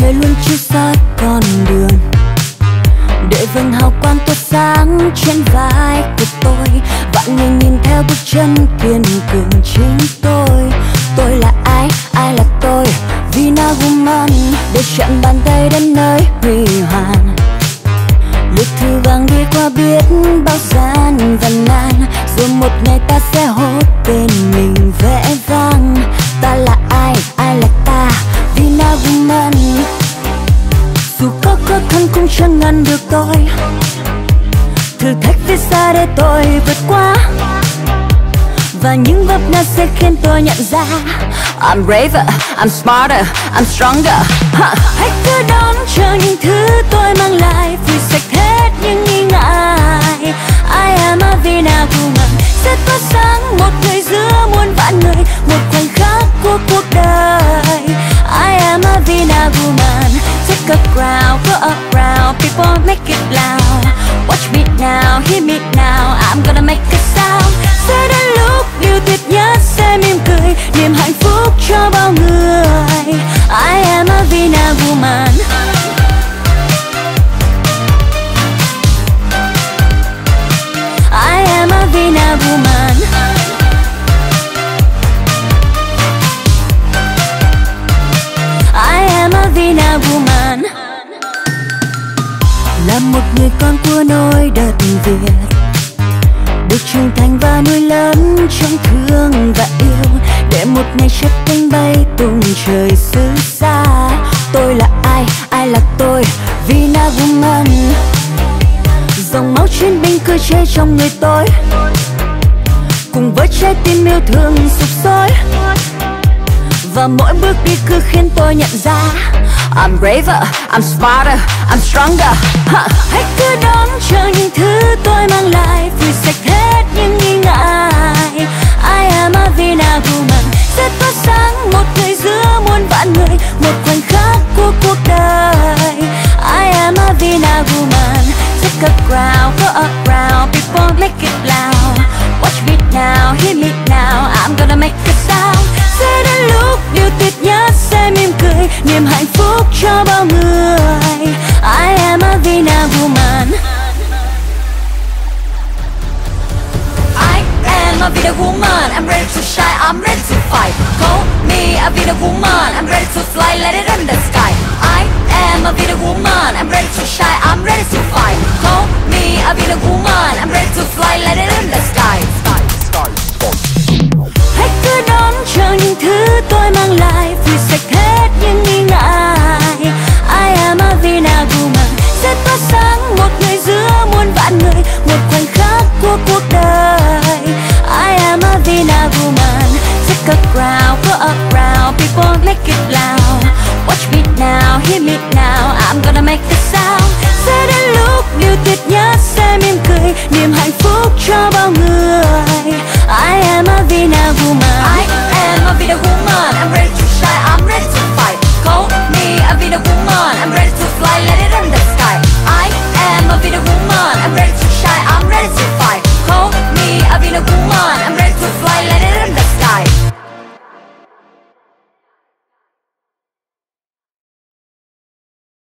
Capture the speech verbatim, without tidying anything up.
trời luôn chiếu soi con đường, để vầng hào quang tỏa sáng trên vai của tôi. Vạn người nhìn theo bước chân kiên cường chính tôi. Tôi là ai, ai là tôi, Vina Woman, để chạm bàn tay đến nơi huy hoàng. Lượt thư vàng đi qua biết bao gian và nan, rồi một ngày ta sẽ hốt tên mình vẽ vang. Ta là ai, ai là ta, Vina Woman. Dù có khó khăn cũng chẳng ngăn được tôi, thử thách phía xa để tôi vượt qua, và những vấp ngã sẽ khiến tôi nhận ra I'm braver, I'm smarter, I'm stronger. Ha. Hãy cứ đón chờ những thứ tôi mang lại, vì sạch hết những nghi ngại. I am a Vina Woman, sẽ tỏa sáng một người giữa muôn vạn người, một khoảnh khắc của cuộc đời. I am a Vina Woman, take a crowd, go around, people make it loud. Watch me now, hear me now, I'm gonna make a sound. Sẽ đến lúc điều tuyệt nhất sẽ mỉm cười, niềm hạnh phúc cho bao người. I am a Vina Woman. I am a Vina Woman. I am a Vina Woman. Là một người con của nôi đất Việt, được trưởng thành và nuôi lớn trong thương và yêu, để một ngày chất cánh bay tung trời xứ xa. Tôi là ai, ai là tôi, Vina Woman. Dòng máu chiến binh cứ chảy trong người tôi, cùng với trái tim yêu thương sục sôi, và mỗi bước đi cứ khiến tôi nhận ra I'm braver, I'm smarter, I'm stronger. Ha. Hãy cứ đón chờ những thứ tôi mang lại, vì sạch hết những nghi ngại. I am a Vina Woman, sẽ tỏa sáng một người giữa muôn vạn người, một khoảnh khắc của cuộc đời. I am a Vina Woman, take a crowd, go around, people make it loud. Watch me now, hear me now, I'm gonna make a sound. Sẽ đến lúc điều tuyệt nhất sẽ mỉm cười, niềm hạnh phúc cho bao người. I am a Vina Woman. I am a Vina Woman, I'm ready to shine, I'm ready to fight. Call me a Vina Woman, I'm ready to fly, let it in the sky. I am a Vina Woman, I'm ready to shine, I'm ready to fight. Call me a Vina Woman, I'm ready to fly, let it in the sky. Sky, sky, sky. Hãy cứ đón chờ những thứ tôi mang lại, vì sạch hết những nghi ngại. I am a Vina Woman, sẽ tỏa sáng một người giữa muôn vạn người, một khoảnh khắc của cuộc